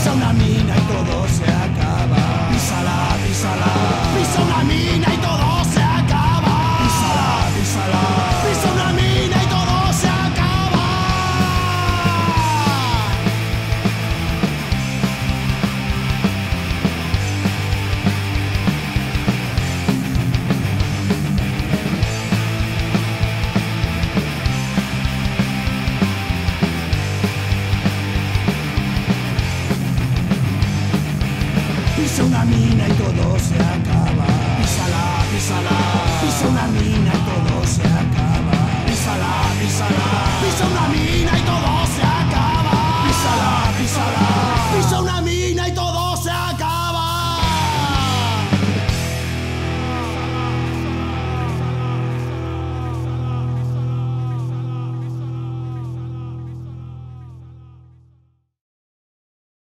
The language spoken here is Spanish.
Pisa una mina y todo se acaba. Písala, písala. Pisa una mina y todo se acaba. Písala, písala. Pisa una mina y todo se acaba. Pisa una mina y todo se acaba. Písala, písala. Pisa una mina y todo se acaba. Písala, písala. Pisa una mina y todo